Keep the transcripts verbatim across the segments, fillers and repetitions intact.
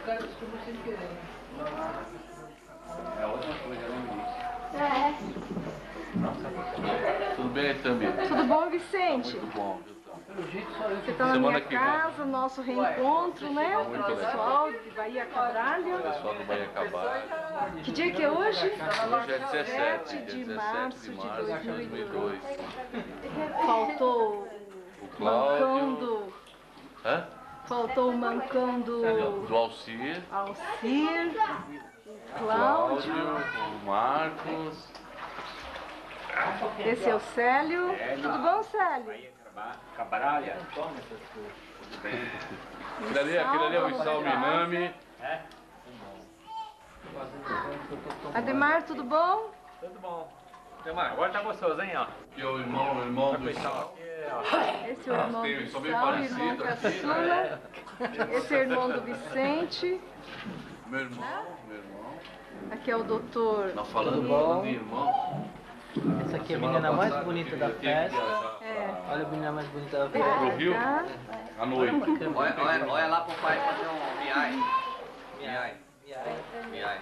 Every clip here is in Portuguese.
cara descobriu sem querer. É a última coisa, né, É. Tudo bem, Tamir? Tudo bom, Vicente? Muito bom. Pelo jeito só eu. Você está na Semana minha que casa, nosso reencontro, né? O Muito legal. pessoal de Bahia Cabralho. Pessoal do Bahia Cabralho. Que dia que é hoje? Hoje é dezessete, de dia março dezessete de de março de dois mil e dois mil e dois. dois. Faltou O Cláudio. Mancando. Hã? Faltou o Mancando Do Alcir. Alcir, o Cláudio, Cláudio. o Marcos. Esse é o Célio. Tudo bom, Célio? Cabralha. Aquele ali, aquele ali é o Issal Minami. Ademar, tudo bom? Tudo bom. Demar, agora tá gostoso, hein, ó. Que é o irmão, o irmão do Issal. Esse é o irmão Tem, do são bem Sal, irmão parecidos aqui, caçula. Esse é o irmão do Vicente. Meu irmão, meu irmão. Aqui é o doutor. Nós falando Tudo bom? de irmão. Essa aqui é a Semana menina mais passada, bonita eu da tive que festa. viajar É. Olha a menina mais bonita da Pro festa. Rio, Tá? à noite. Olha, olha, olha lá pro pai fazer um miai. Miai. Miai.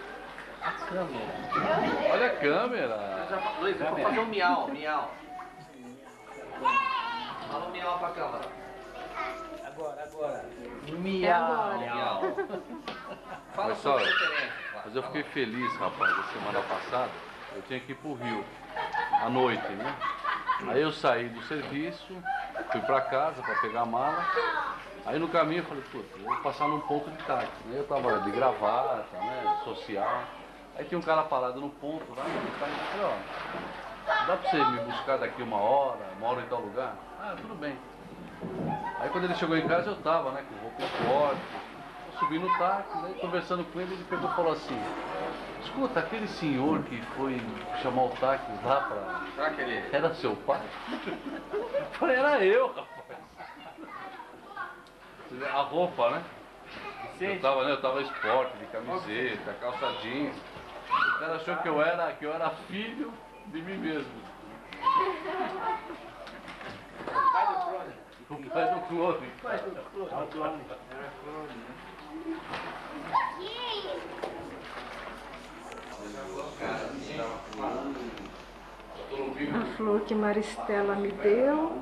Olha a câmera. Luiz, vamos fazer um miau, miau. Fala um miau pra câmera. Agora, agora. É Miau. agora. Miau. Fala Mas sobre olha, a diferença. Mas eu fiquei feliz, rapaz, a semana passada. Eu tinha que ir pro Rio, à noite, né? Aí eu saí do serviço, fui pra casa pra pegar a mala. Aí no caminho eu falei, puta, eu vou passar num ponto de táxi, né? Eu tava de gravata, né? Social. Aí tinha um cara parado no ponto lá, no táxi, eu falei, ó, dá pra você me buscar daqui uma hora, uma hora em tal lugar? Ah, tudo bem. Aí quando ele chegou em casa eu tava, né, com roupa forte. Eu subi no táxi, né, conversando com ele, ele pegou e falou assim, escuta, aquele senhor que foi chamar o táxi lá pra... Será que ele... Era seu pai? Eu falei, era eu, rapaz. A roupa, né? Eu tava, né? Eu tava esporte, de camiseta, calça jeans. O cara achou que eu era, que eu era filho de mim mesmo. Pai do clone. O pai do clone. Pai do clone. A flor que Maristela me deu.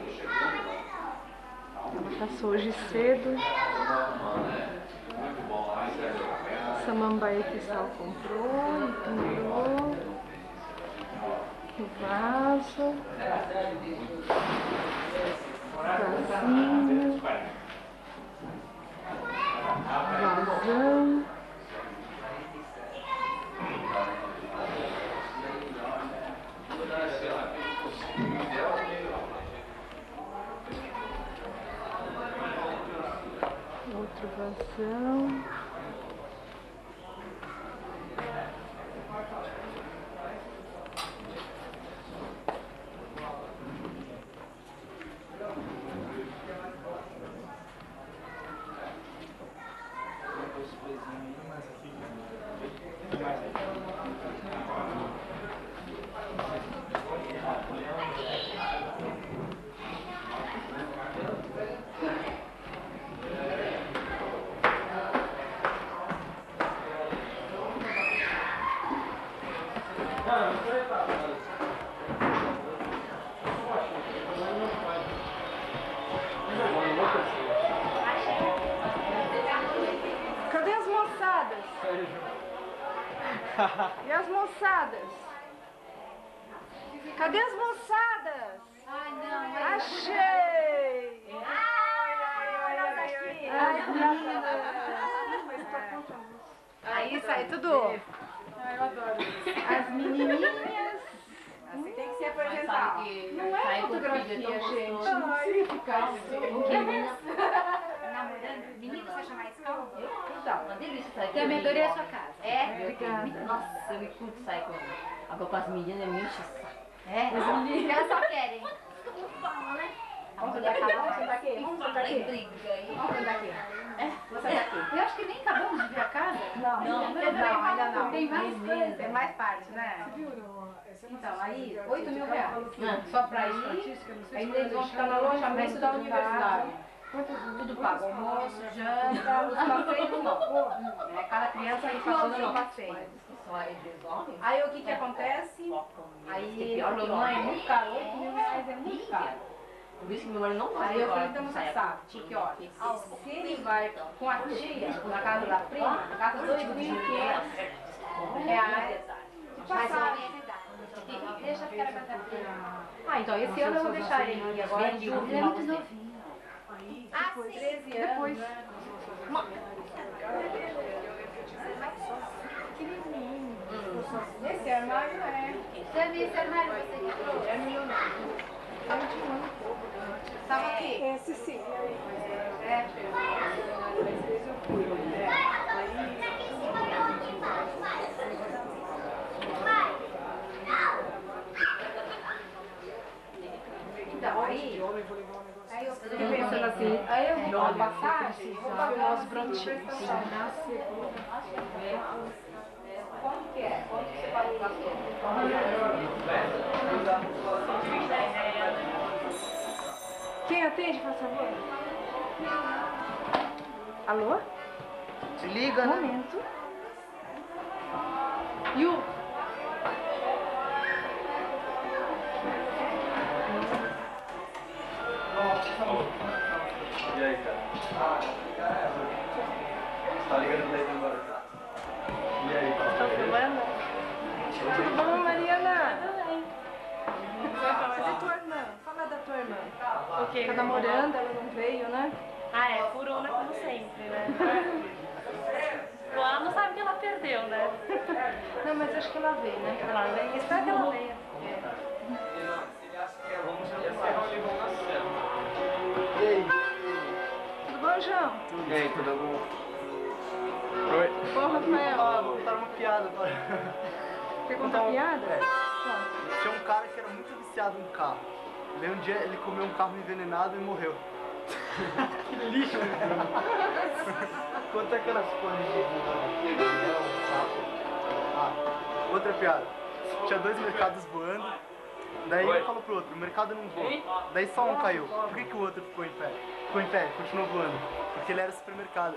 Ela passou hoje cedo. Samambaia que Sal comprou, pendurou no vaso. Vasinho. Vazão. Outro vazão. Cadê as moçadas? E as moçadas? Cadê as moçadas? Ai, não, mas... Achei! Ai, ai, ai, Ai, linda! Aí sai tudo. Ai, eu adoro. As menininhas. Assim tem que se apresentar. Não é fotografia, gente. Não precisa ficar assim. Namorando, menino, você chama isso? Então, Uma delícia sair com a minha adorei a sua casa. É? Obrigada. Nossa, eu me curto sair com agora com as meninas, me enche o saco. É? Porque elas só querem. Todo mundo fala, né? Vamos sentar aqui? Vamos sentar aqui? Vamos sentar aqui? Briga aí. Vamos sentar aqui. É? Vou sentar aqui. Eu acho que nem acabamos de ver a casa. Não, Não, não, ainda não. Tem mais coisa. Tem mais parte, né? Então, aí, oito mil reais. Só pra ir. Ainda eles vão ficar no alojamento da universidade. Tudo pago, almoço, janta, os passeios não. É, cada criança aí passando no passeio. Aí o que que acontece? Aí ele falou, mãe, é muito caro, oito mil reais é muito caro. Por isso que meu marido não vai. Aí eu falei, então você sabe, porque olha, se ele vai com a tia, na casa da prima, gasta dois mil e quinhentos reais de passagem. Deixa ficar na casa da prima. Ah, então esse ano eu vou deixar ele aqui agora. Vende Ele um é muito novo. novinho. Ah, sim. treze anos, Depois. né? Esse armário é. Já vi esse armário você que trouxe? É meu não. Tava aqui. Esse sim. É, então, aí, aí eu fiquei pensando assim, aí eu vou a passagem, vou pagar os prontinhos. Quanto que é? Quanto que você pagou na Quem atende, por favor? Alô? Se liga, né? Momento. Yu. E aí, cara? Ah, você tá ligando pra ele agora? E aí, cara? Tá filmando? Tudo bom, Mariana? E tua irmã? Fala da tua irmã. O quê? Tá namorando, ela não veio, né? Ah, é, furona como sempre, né? Bom, ela não sabe que ela perdeu, né? Não, mas acho que ela veio, né? Ela vem, espero que ela venha. E aí? Tudo bom, João? E aí, tudo bom? Oi. Bom, Rafael. Ah, vou contar uma piada agora. Quer contar piada? É. Tinha um cara que era muito viciado em carro. Daí um dia ele comeu um carro envenenado e morreu. Que lixo! Conta aquelas coisas de Ah, outra piada. Tinha dois mercados voando. Daí um falou pro outro, o mercado não voa. Daí só um caiu. Por que, que o outro ficou em pé? Ficou em pé, continuou voando. Porque ele era supermercado.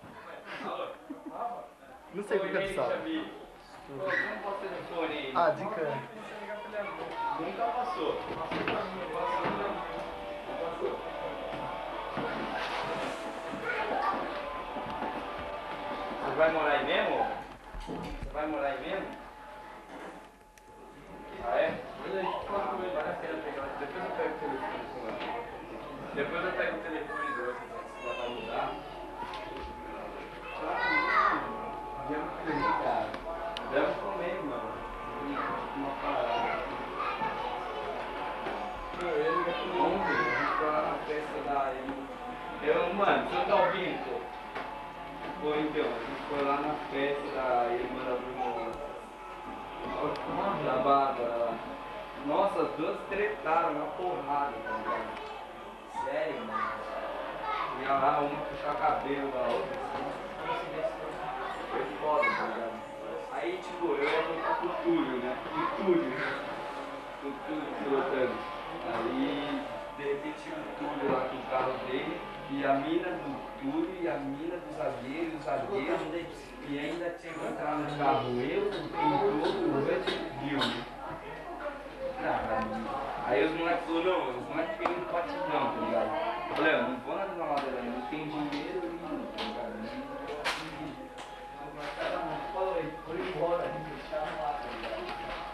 Não sei por que é pessoal. Ah, dica. Nunca passou. Você vai morar aí mesmo? Você vai morar aí mesmo? Ah, é? Mas a gente pode comer, vale a pena pegar. Depois eu pego o telefone com ela. Depois eu pego o telefone do outro, se ela vai mudar. Deve comer, cara. Deve comer, mano. Uma parada. Ele vai comer ontem, a gente foi lá na festa da... Eu, mano, você tá ouvindo, pô? Pô, então, a gente foi lá na festa da irmã da Bruna. Da Bárbara lá. Nossa, as duas tretaram na porrada, tá ligado? Sério, mano. Ia lá, uma puxar o cabelo da outra, assim. Foi foda, tá ligado? Aí, tipo, eu ia voltar pro Túlio, né? Pro Túlio. Pro Túlio pilotando. Aí, de repente, o Túlio lá com o carro dele, e a mina do Túlio, e a mina do zagueiro, o zagueiro, e ainda tinha que entrar no carro eu, o pintor, o Ruth e o Bill. Aí os moleques falaram, não, os moleques querem no batidão, tá ligado? Eu falei, eu não vou na desnaladeira, não tem dinheiro e não, tá ligado? Cada um falou aí, foi embora, a gente deixava lá, tá ligado?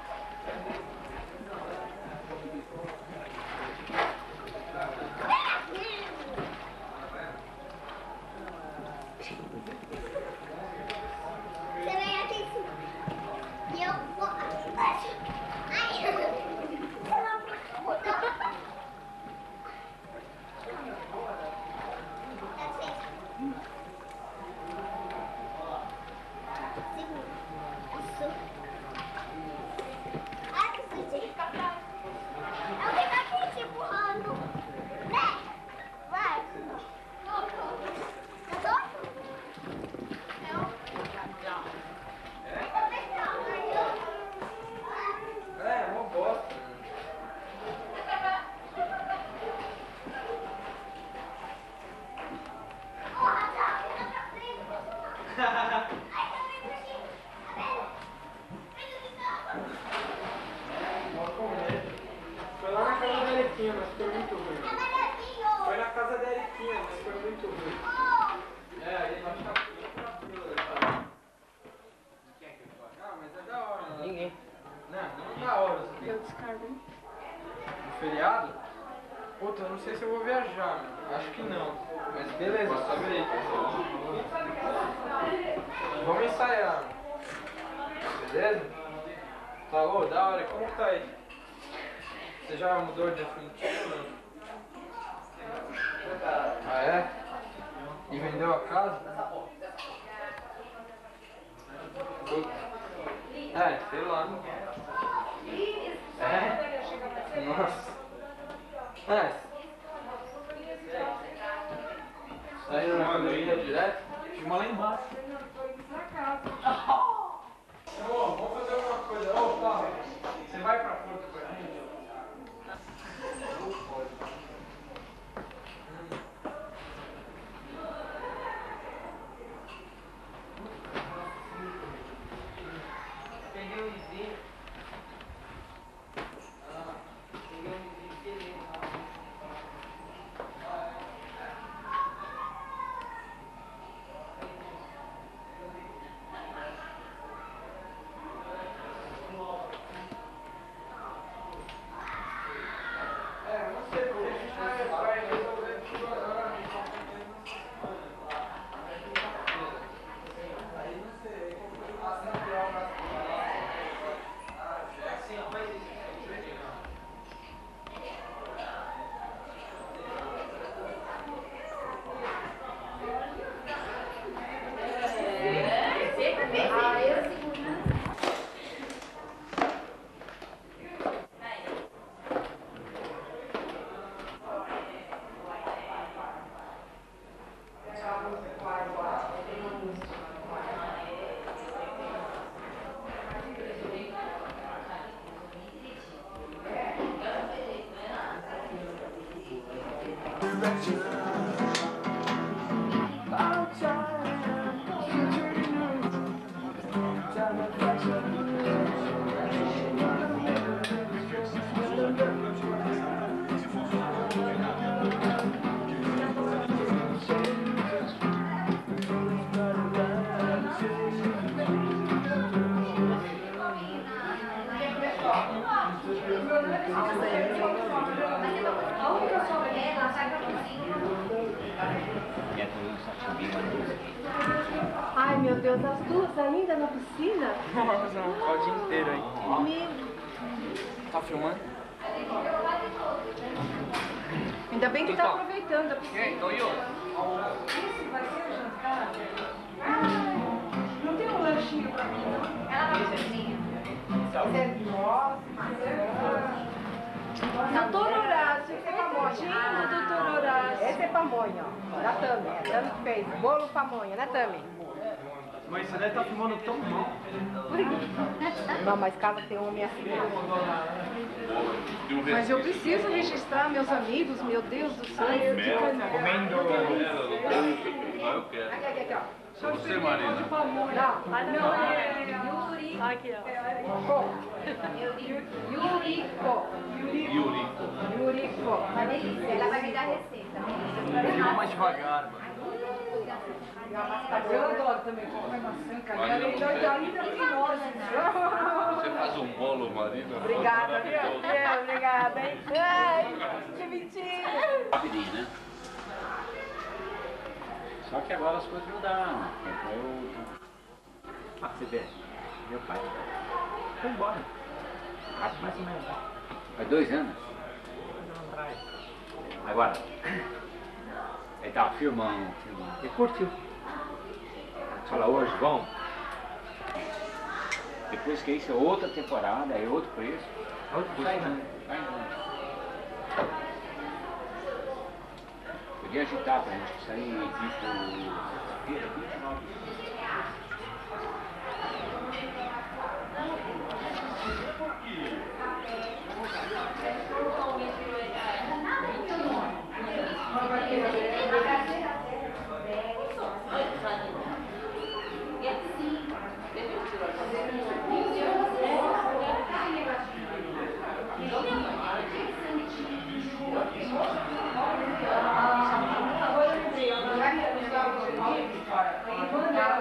Você vai atenção. E eu vou. Ai, eu vou. Foi lá na casa da Eriquinha, mas foi muito ruim. Foi na casa da Eriquinha, mas foi muito ruim. É, aí nós tá tranquilo. Quem é que foi? Não, mas é da hora. Né? Ninguém. Não, não é da hora. Você tem... Eu descargo. No feriado? Puta, eu não sei se eu vou viajar, meu. Acho que não. Mas beleza, sabe aí. Vamos ensaiar. Beleza? Falou, da hora. Como que tá aí? Você já mudou de definitivo ou não? Ah, é? E vendeu a casa? É, sei lá. É? Nossa. É. Saiu na academia direto? Filma lá embaixo. Ô, vamos fazer uma coisa. Ô, Paulo, você vai pra Porto com a gente? Peguei um vizinho. Ah, peguei um vizinho dele. Ai, meu Deus, as duas ainda na piscina? Nossa, não, o dia inteiro aí. Meu... Tá filmando? Ainda bem que tá aproveitando a E piscina. aí, Toyo? Esse vai ser o jantar? Não tem um lanchinho pra mim, não? Ela vai cozinha. Doutor Horácio, esse é pamonha. Doutor Horácio. Esse é pamonha, ó. Da Tami. A Tami que fez. Bolo pamonha, né, Tami? Mas você deve estar filmando tão mal. Não, mas casa tem homem assim. Mas eu preciso registrar meus amigos, meu Deus do céu. Comendo. Eu quero. Aqui, aqui, aqui, ó. Você, Marina. Não, Não, é Yuri. Aqui, ó. Yuriko. Yuriko. Yuriko. Ela vai me dar receita. Filma mais devagar, mano. Eu adoro também comer maçã, cara. Marina, Melhor você- ainda que nós. Você faz um bolo, Marina. Obrigada, viu? Maravilhoso. Obrigada, hein? Ai, que mentira. Rapidinho, né? Só que agora as coisas mudaram. Eu... Ah, você vê, meu pai foi embora. Acho mais ou menos. Faz dois anos. Agora, ele tava filmando, filmando. Ele curtiu. Fala, hoje, vamos. Depois que isso é outra temporada, é outro preço. Outro preço. Vai junto. Podia agitar pra gente sair tipo sexta-feira, vinte e nove.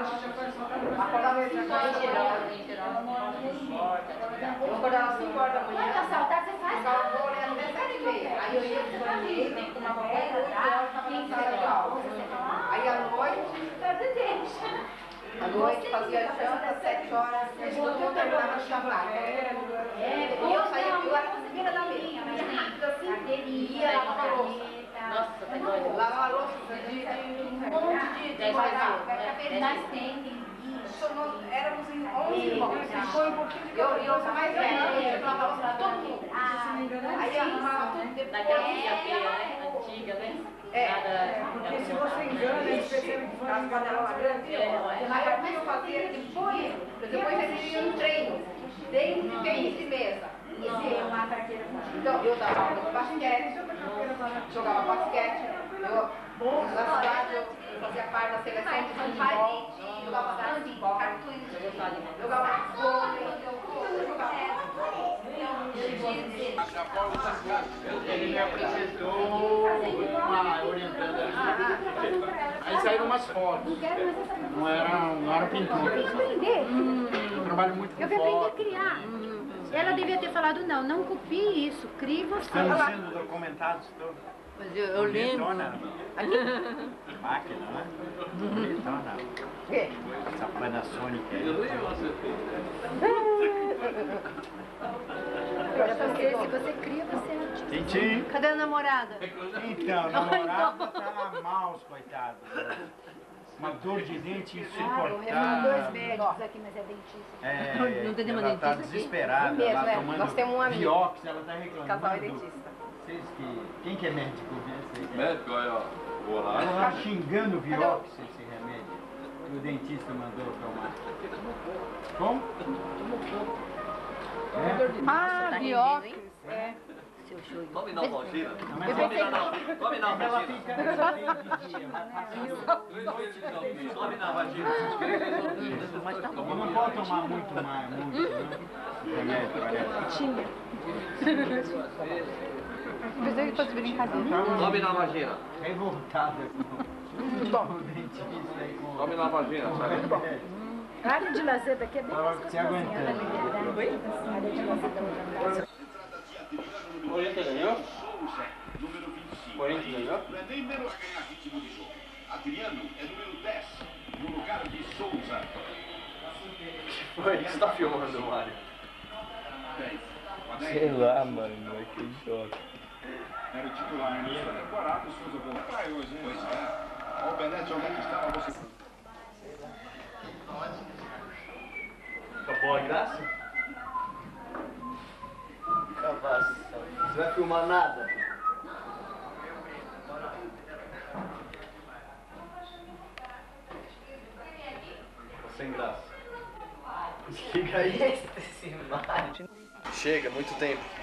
Acordava cinco horas da manhã. Eu acordava cinco horas da manhã. Quanta saudade você faz? Ficava boa olhando até sete e meia. Aí eu ia pro banheiro, tomava banho, oito horas estava na sala de aula. Aí à noite, à noite fazia janta, sete horas, eu terminava de chamar. E eu saía, eu era cozinheira da minha, mas rápido assim, ia lavar a louça. Nossa, tá doido. Lavar a louça de um monte de Dez mais tempo. Éramos em onze irmãos. Foi um pouquinho de eu, eu sou mais velha, eu lavava a louça todo mundo. Aí arrumava tudo depois. Naquela filha né? Antiga, né? É, Nada, porque se você engana, eles percebem que foi as panelas grandes. Aí o que eu fazia depois? Depois eles iam no treino. Treino de tênis de mesa. Então, eu dava aula de basquete, jogava basquete, eu, na cidade eu fazia parte da seleção de futebol, jogava handball, jogava vôlei, eu jogava. Ele me apresentou uma orientada. Aí saíram umas fotos. Não era, não era pintura. Eu trabalho muito com Eu vou aprender a foto. criar. Ela devia ter falado, não, não copie isso, crie você. Estamos sendo documentados todos. Mas eu, eu lembro. Bonitona. Máquina, né? Bonitona. Essa Panasonic aí. Agora você, se você cria, você é artista. Tintim. Cadê a namorada? Então, namorada tá mal, coitado. Uma dor de dente insuportável. Dois médicos aqui, mas é dentista. É, Não tem nenhuma ela tá dentista aqui? desesperada, Mesmo, lá é. tomando Nós temos um amigo. Vioxx, ela tá reclamando. Casal é dentista. Vocês que... Quem que é médico? Esse aí? Médico, olha, ó, vou lá. Ela tá xingando o Vioxx, esse remédio. Que o dentista mandou tomar. Como? É? Ah, Vioxx. É. Tome não, Valgina. Não, mas Tome não, não. Tome não, ela Valgina. fica de dia, vai passando. Tome não, Valgina. Eu não pode tomar muito mais, muito, né? Remédio, parece. Tinha. Pensei que fosse brincadeira. Tome não, Valgina. Revoltada com Bom. o dentista aí com Tome não, Valgina, sabe? A área de lazer daqui é bem Tava mais se aguentando. A área de lazer da Corinthians ganhou? Número vinte e cinco. Corinthians ganhou? Não é nem menos ganhar ritmo de jogo. Adriano é número dez, no lugar de Souza. Foi, você tá filmando, Mário? Sei lá, mano, é que choque. Era o titular nessa temporada, o Souza voltar hoje, hein? Pois é. Olha o Benete, onde é que estava você? Acabou a graça? Você vai filmar nada? Sem graça. Desliga aí. Chega, muito tempo.